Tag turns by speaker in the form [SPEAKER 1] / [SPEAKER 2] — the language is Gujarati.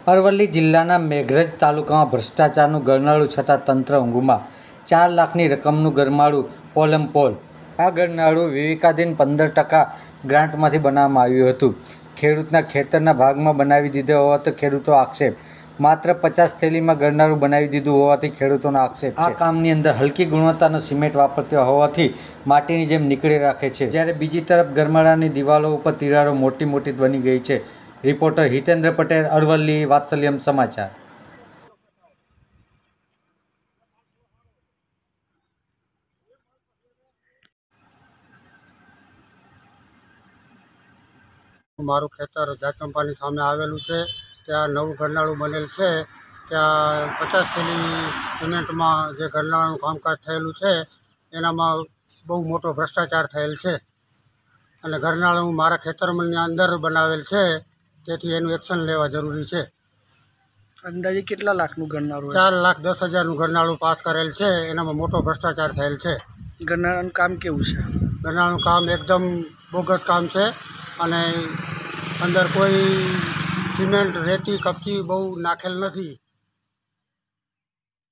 [SPEAKER 1] અરવલ્લી જિલ્લાના મેઘરજ તાલુકામાં ભ્રષ્ટાચારનું ગરનાળું છતાં તંત્ર ઊંઘમાં 4 લાખની રકમનું ગરમાળું પોલમપોલ। આ ગરનાળું વિવેકાધીન 15% ગ્રાન્ટમાંથી બનાવવામાં આવ્યું હતું। ખેડૂતના ખેતરના ભાગમાં બનાવી દીધો હોવાથી ખેડૂતો આક્ષેપ। માત્ર 50 થેલીમાં ગરનાળું બનાવી દીધું હોવાથી ખેડૂતોનો આક્ષેપ છે। આ કામની અંદર હલકી ગુણવત્તાનો સિમેન્ટ વાપરતો હોવાથી માટીની જેમ નીકળી રાખે છે, જ્યારે બીજી તરફ ગરમાળાની દિવાલો ઉપર તિરાડો મોટી બની ગઈ છે। રિપોર્ટર હિતેન્દ્ર પટેલ, અરવલ્લી, વાત્સલ્યમ સમાચાર।
[SPEAKER 2] મારું ખેતર જાચંપાની સામે આવેલું છે, ત્યાં નવું ગરનાળું બનેલ છે। ત્યાં 50 થેલી સિમેન્ટમાં જે ગરનાળાનું કામકાજ થયેલું છે એનામાં બહુ મોટો ભ્રષ્ટાચાર થયેલ છે અને ગરનાળું મારા ખેતરની અંદર બનાવેલ છે, તેથી એનું એક્શન લેવા જરૂરી છે।
[SPEAKER 3] અંદાજે કેટલા લાખનું ગરનાળું?
[SPEAKER 2] 4,10,000નું ગરનાળું પાસ કરેલ છે, એનામાં મોટો ભ્રષ્ટાચાર થયેલ છે।
[SPEAKER 3] ગરનાળાનું કામ કેવું છે?
[SPEAKER 2] ગરનાળાનું કામ એકદમ બોગસ કામ છે અને અંદર કોઈ સિમેન્ટ, રેતી, કપચી બહુ નાખેલ નથી।